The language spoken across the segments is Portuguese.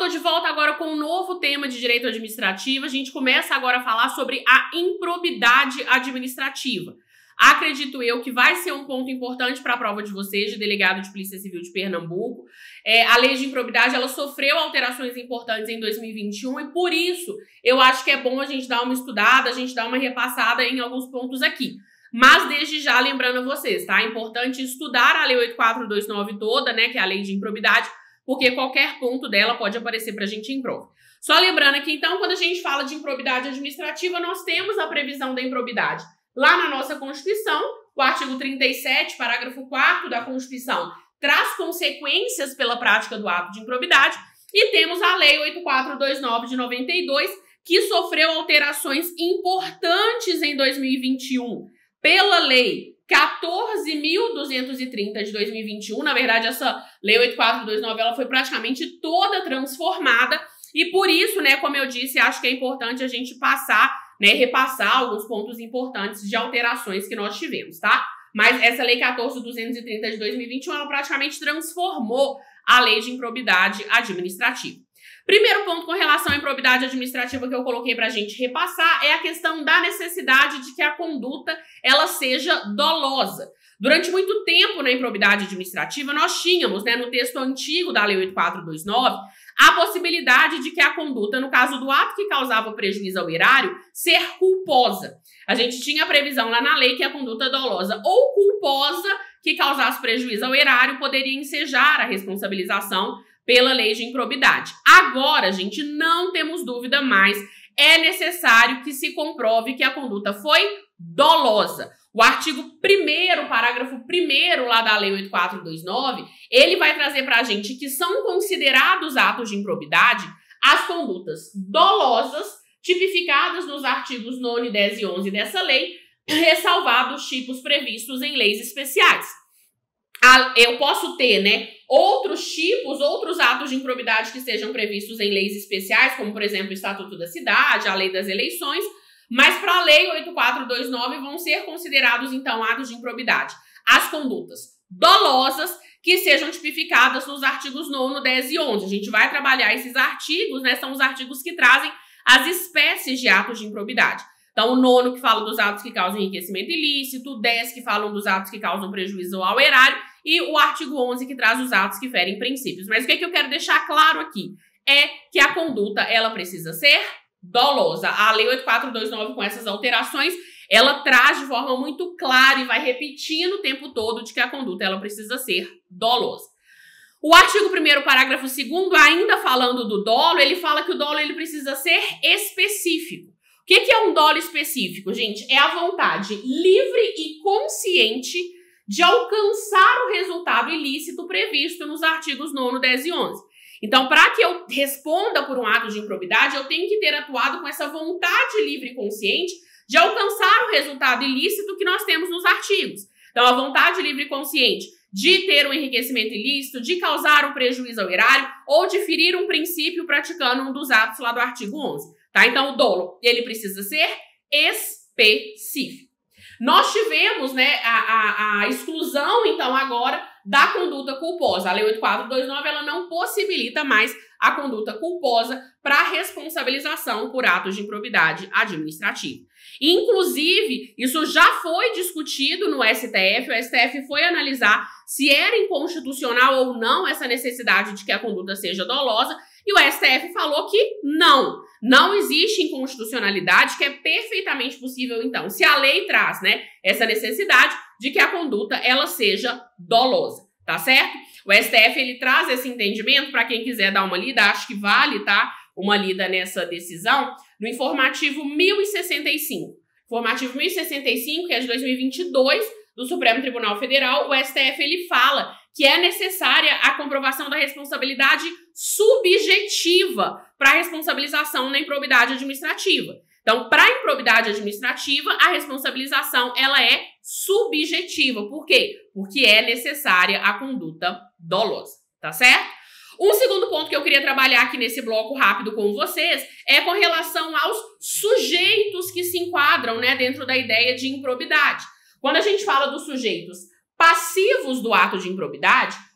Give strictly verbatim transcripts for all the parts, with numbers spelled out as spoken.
de volta agora com um novo tema de direito administrativo. A gente começa agora a falar sobre a improbidade administrativa. Acredito eu que vai ser um ponto importante para a prova de vocês, de delegado de Polícia Civil de Pernambuco. É, a lei de improbidade, ela sofreu alterações importantes em dois mil e vinte e um e por isso eu acho que é bom a gente dar uma estudada, a gente dar uma repassada em alguns pontos aqui. Mas desde já lembrando a vocês, tá? É importante estudar a lei oito quatro dois nove toda, né, que é a lei de improbidade, porque qualquer ponto dela pode aparecer pra gente em prova. Só lembrando aqui, então, quando a gente fala de improbidade administrativa, nós temos a previsão da improbidade lá na nossa Constituição, o artigo trinta e sete, parágrafo quarto da Constituição, traz consequências pela prática do ato de improbidade, e temos a lei oito quatro dois nove de noventa e dois, que sofreu alterações importantes em dois mil e vinte e um, pela lei quatorze mil duzentos e trinta de dois mil e vinte e um, na verdade essa lei oito quatro dois nove ela foi praticamente toda transformada e por isso, né, como eu disse, acho que é importante a gente passar, né, repassar alguns pontos importantes de alterações que nós tivemos, tá? Mas essa lei quatorze mil duzentos e trinta de dois mil e vinte e um ela praticamente transformou a lei de improbidade administrativa. Primeiro ponto com relação à improbidade administrativa que eu coloquei para a gente repassar é a questão da necessidade de que a conduta ela seja dolosa. Durante muito tempo na improbidade administrativa nós tínhamos, né, no texto antigo da lei oito quatro dois nove, a possibilidade de que a conduta, no caso do ato que causava prejuízo ao erário, ser culposa. A gente tinha a previsão lá na lei que a conduta dolosa ou culposa que causasse prejuízo ao erário poderia ensejar a responsabilização pela lei de improbidade. Agora, gente, não temos dúvida mais, é necessário que se comprove que a conduta foi dolosa. O artigo primeiro, parágrafo primeiro lá da lei oito quatro dois nove, ele vai trazer pra gente que são considerados atos de improbidade as condutas dolosas tipificadas nos artigos nono, dez e onze dessa lei, ressalvados os tipos previstos em leis especiais. Eu posso ter, né, outros tipos, outros atos de improbidade que sejam previstos em leis especiais, como, por exemplo, o Estatuto da Cidade, a Lei das Eleições, mas para a Lei oito quatro dois nove vão ser considerados, então, atos de improbidade as condutas dolosas que sejam tipificadas nos artigos nono, dez e onze. A gente vai trabalhar esses artigos, né, são os artigos que trazem as espécies de atos de improbidade. Então, o nono que fala dos atos que causam enriquecimento ilícito, o dez que falam dos atos que causam prejuízo ao erário e o artigo onze que traz os atos que ferem princípios. Mas o que, é que eu quero deixar claro aqui é que a conduta ela precisa ser dolosa. A lei oito quatro dois nove com essas alterações, ela traz de forma muito clara e vai repetindo o tempo todo de que a conduta ela precisa ser dolosa. O artigo primeiro, parágrafo segundo, ainda falando do dolo, ele fala que o dolo ele precisa ser específico. O que, que é um dolo específico, gente? É a vontade livre e consciente de alcançar o resultado ilícito previsto nos artigos nono, dez e onze. Então, para que eu responda por um ato de improbidade, eu tenho que ter atuado com essa vontade livre e consciente de alcançar o resultado ilícito que nós temos nos artigos. Então, a vontade livre e consciente de ter um enriquecimento ilícito, de causar um prejuízo ao erário ou de ferir um princípio praticando um dos atos lá do artigo onze. Tá? Então, o dolo, ele precisa ser específico. Nós tivemos, né, a, a, a exclusão, então, agora da conduta culposa. A lei oito quatro dois nove ela não possibilita mais a conduta culposa para responsabilização por atos de improbidade administrativa. Inclusive, isso já foi discutido no S T F, o S T F foi analisar se era inconstitucional ou não essa necessidade de que a conduta seja dolosa, e o S T F falou que não. Não existe inconstitucionalidade, que é perfeitamente possível, então, se a lei traz, né, essa necessidade de que a conduta ela seja dolosa, tá certo? O S T F ele traz esse entendimento para quem quiser dar uma lida, acho que vale, tá? Uma lida nessa decisão, no informativo mil e sessenta e cinco. Informativo mil e sessenta e cinco, que é de dois mil e vinte e dois, do Supremo Tribunal Federal, o S T F ele fala que é necessária a comprovação da responsabilidade subjetiva para a responsabilização na improbidade administrativa. Então, para a improbidade administrativa, a responsabilização ela é subjetiva. Por quê? Porque é necessária a conduta dolosa, tá certo? Um segundo ponto que eu queria trabalhar aqui nesse bloco rápido com vocês é com relação aos sujeitos que se enquadram, né, dentro da ideia de improbidade. Quando a gente fala dos sujeitos passivos do ato de improbidade,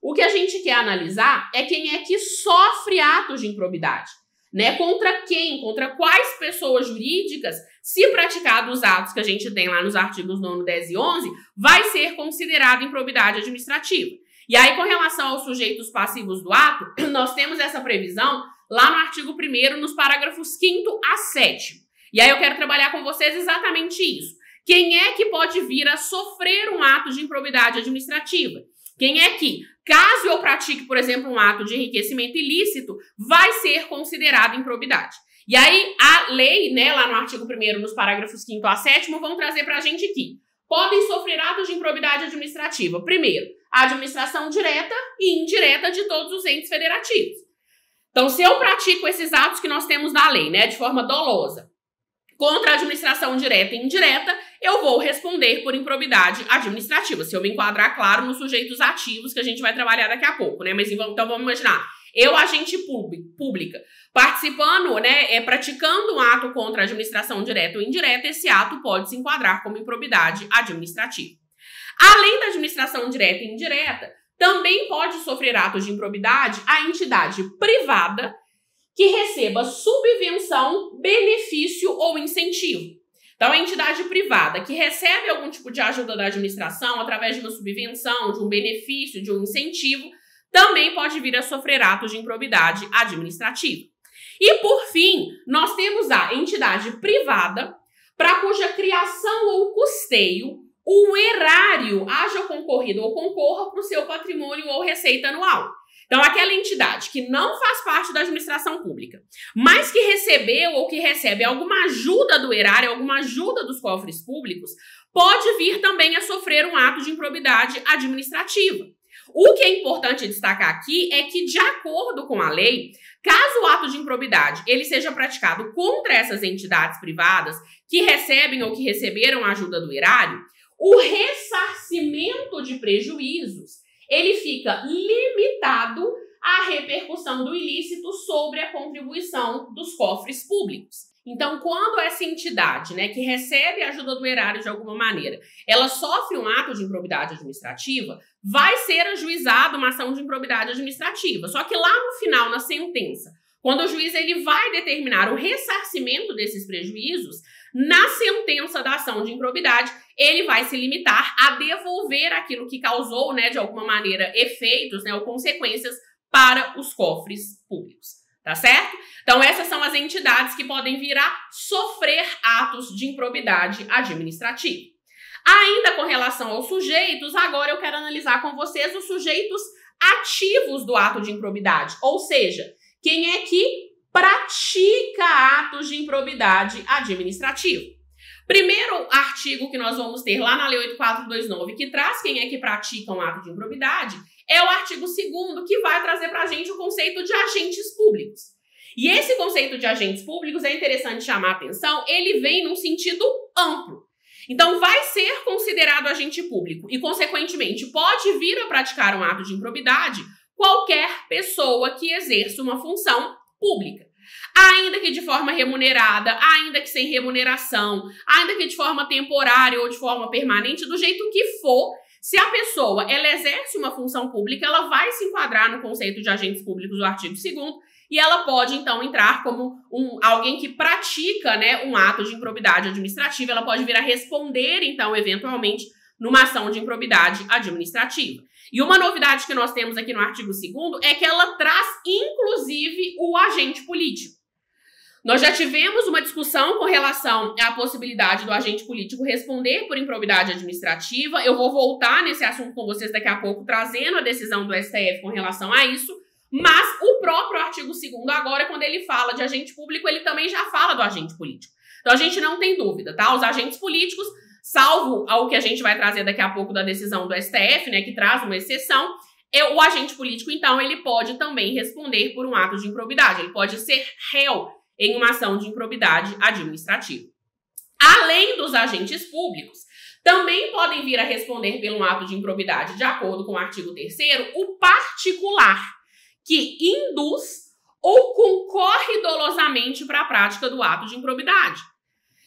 O que a gente quer analisar é quem é que sofre atos de improbidade, né? Contra quem, contra quais pessoas jurídicas, se praticados os atos que a gente tem lá nos artigos nove, dez e onze, vai ser considerado improbidade administrativa. E aí, com relação aos sujeitos passivos do ato, nós temos essa previsão lá no artigo primeiro, nos parágrafos quinto a sétimo. E aí eu quero trabalhar com vocês exatamente isso. Quem é que pode vir a sofrer um ato de improbidade administrativa? Quem é que, caso eu pratique, por exemplo, um ato de enriquecimento ilícito, vai ser considerado improbidade? E aí, a lei, né, lá no artigo primeiro, nos parágrafos quinto a sétimo, vão trazer para a gente aqui. Podem sofrer atos de improbidade administrativa. Primeiro, a administração direta e indireta de todos os entes federativos. Então, se eu pratico esses atos que nós temos na lei, né, de forma dolosa, contra a administração direta e indireta, eu vou responder por improbidade administrativa. Se eu me enquadrar, claro, nos sujeitos ativos que a gente vai trabalhar daqui a pouco, né? Mas então vamos imaginar, eu, agente pública, participando, né, é, praticando um ato contra a administração direta ou indireta, esse ato pode se enquadrar como improbidade administrativa. Além da administração direta e indireta, também pode sofrer atos de improbidade a entidade privada que receba subvenção, benefício ou incentivo. Então, a entidade privada que recebe algum tipo de ajuda da administração através de uma subvenção, de um benefício, de um incentivo, também pode vir a sofrer atos de improbidade administrativa. E, por fim, nós temos a entidade privada para cuja criação ou custeio o erário haja concorrido ou concorra para o seu patrimônio ou receita anual. Então, aquela entidade que não faz parte da administração pública, mas que recebeu ou que recebe alguma ajuda do erário, alguma ajuda dos cofres públicos, pode vir também a sofrer um ato de improbidade administrativa. O que é importante destacar aqui é que, de acordo com a lei, caso o ato de improbidade ele seja praticado contra essas entidades privadas que recebem ou que receberam a ajuda do erário, o ressarcimento de prejuízos ele fica limitado à repercussão do ilícito sobre a contribuição dos cofres públicos. Então, quando essa entidade, né, que recebe a ajuda do erário de alguma maneira, ela sofre um ato de improbidade administrativa, vai ser ajuizada uma ação de improbidade administrativa. Só que lá no final, na sentença, quando o juiz ele vai determinar o ressarcimento desses prejuízos, na sentença da ação de improbidade, ele vai se limitar a devolver aquilo que causou, né, de alguma maneira, efeitos, né, ou consequências para os cofres públicos, tá certo? Então, essas são as entidades que podem vir a sofrer atos de improbidade administrativa. Ainda com relação aos sujeitos, agora eu quero analisar com vocês os sujeitos ativos do ato de improbidade, ou seja, quem é que pratica atos de improbidade administrativa. Primeiro artigo que nós vamos ter lá na Lei oito mil quatrocentos e vinte e nove, que traz quem é que pratica um ato de improbidade, é o artigo segundo, que vai trazer para a gente o conceito de agentes públicos. E esse conceito de agentes públicos é interessante chamar a atenção, ele vem num sentido amplo. Então, vai ser considerado agente público e, consequentemente, pode vir a praticar um ato de improbidade qualquer pessoa que exerça uma função pública. Ainda que de forma remunerada, ainda que sem remuneração, ainda que de forma temporária ou de forma permanente, do jeito que for, se a pessoa ela exerce uma função pública, ela vai se enquadrar no conceito de agentes públicos do artigo segundo e ela pode, então, entrar como um, alguém que pratica, né, um ato de improbidade administrativa, ela pode vir a responder, então, eventualmente, numa ação de improbidade administrativa. E uma novidade que nós temos aqui no artigo segundo é que ela traz, inclusive, o agente político. Nós já tivemos uma discussão com relação à possibilidade do agente político responder por improbidade administrativa. Eu vou voltar nesse assunto com vocês daqui a pouco, trazendo a decisão do S T F com relação a isso. Mas o próprio artigo segundo agora, quando ele fala de agente público, ele também já fala do agente político. Então, a gente não tem dúvida, tá? Os agentes políticos, salvo ao que a gente vai trazer daqui a pouco da decisão do S T F, né, que traz uma exceção, é, o agente político, então, ele pode também responder por um ato de improbidade. Ele pode ser réu em uma ação de improbidade administrativa. Além dos agentes públicos, também podem vir a responder por um ato de improbidade, de acordo com o artigo terceiro, o particular, que induz ou concorre dolosamente para a prática do ato de improbidade.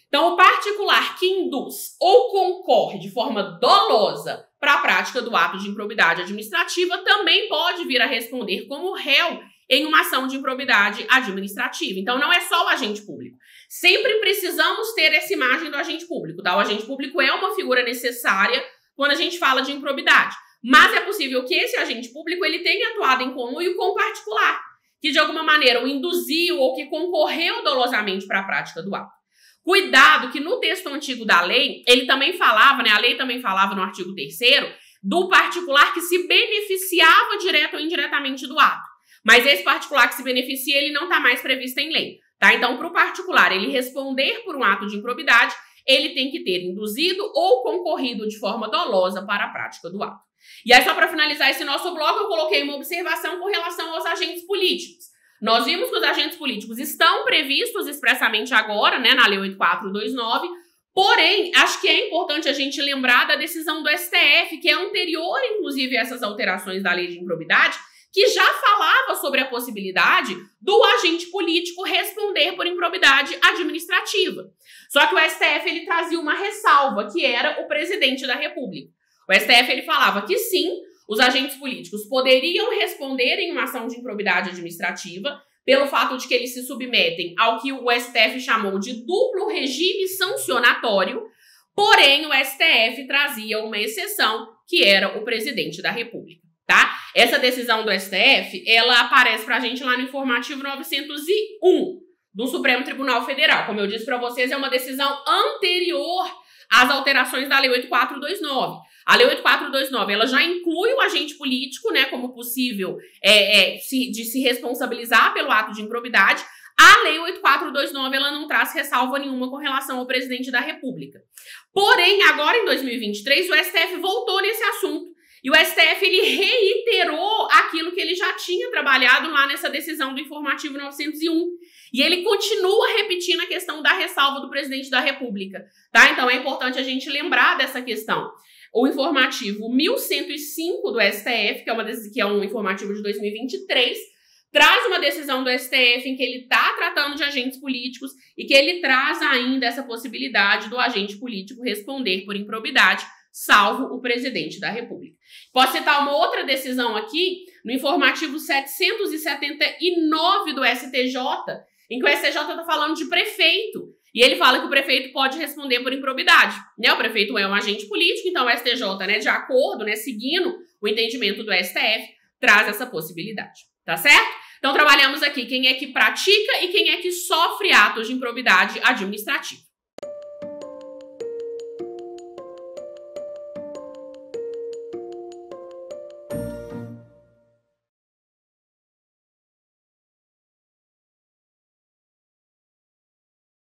Então, o particular que induz ou concorre de forma dolosa para a prática do ato de improbidade administrativa também pode vir a responder como réu em uma ação de improbidade administrativa. Então, não é só o agente público. Sempre precisamos ter essa imagem do agente público, tá? O agente público é uma figura necessária quando a gente fala de improbidade. Mas é possível que esse agente público ele tenha atuado em conluio com o particular, que de alguma maneira o induziu ou que concorreu dolosamente para a prática do ato. Cuidado que no texto antigo da lei, ele também falava, né? A lei também falava no artigo terceiro, do particular que se beneficiava direto ou indiretamente do ato. Mas esse particular que se beneficia, ele não está mais previsto em lei, tá? Então, para o particular ele responder por um ato de improbidade, ele tem que ter induzido ou concorrido de forma dolosa para a prática do ato. E aí, só para finalizar esse nosso bloco, eu coloquei uma observação com relação aos agentes políticos. Nós vimos que os agentes políticos estão previstos expressamente agora, né, na Lei oito mil quatrocentos e vinte e nove, porém, acho que é importante a gente lembrar da decisão do S T F, que é anterior, inclusive, a essas alterações da Lei de Improbidade, que já falava sobre a possibilidade do agente político responder por improbidade administrativa. Só que o S T F ele trazia uma ressalva, que era o presidente da República. O S T F ele falava que sim, os agentes políticos poderiam responder em uma ação de improbidade administrativa pelo fato de que eles se submetem ao que o S T F chamou de duplo regime sancionatório, porém o S T F trazia uma exceção, que era o presidente da República, tá? Essa decisão do S T F, ela aparece pra gente lá no informativo novecentos e um do Supremo Tribunal Federal. Como eu disse pra vocês, é uma decisão anterior às alterações da Lei oito mil quatrocentos e vinte e nove. A Lei oito mil quatrocentos e vinte e nove, ela já inclui o agente político, né, como possível é, é, se, de se responsabilizar pelo ato de improbidade. A Lei oito mil quatrocentos e vinte e nove, ela não traz ressalva nenhuma com relação ao presidente da República. Porém, agora em dois mil e vinte e três, o S T F voltou nesse assunto. E o S T F, ele reiterou aquilo que ele já tinha trabalhado lá nessa decisão do informativo novecentos e um. E ele continua repetindo a questão da ressalva do presidente da República, tá? Então, é importante a gente lembrar dessa questão. O informativo mil cento e cinco do S T F, que é, uma, que é um informativo de dois mil e vinte e três, traz uma decisão do S T F em que ele está tratando de agentes políticos e que ele traz ainda essa possibilidade do agente político responder por improbidade, salvo o presidente da República. Posso citar uma outra decisão aqui, no informativo setecentos e setenta e nove do S T J, em que o S T J está falando de prefeito. E ele fala que o prefeito pode responder por improbidade, né? O prefeito é um agente político, então o S T J, né, de acordo, né, seguindo o entendimento do S T F, traz essa possibilidade, tá certo? Então trabalhamos aqui quem é que pratica e quem é que sofre atos de improbidade administrativa.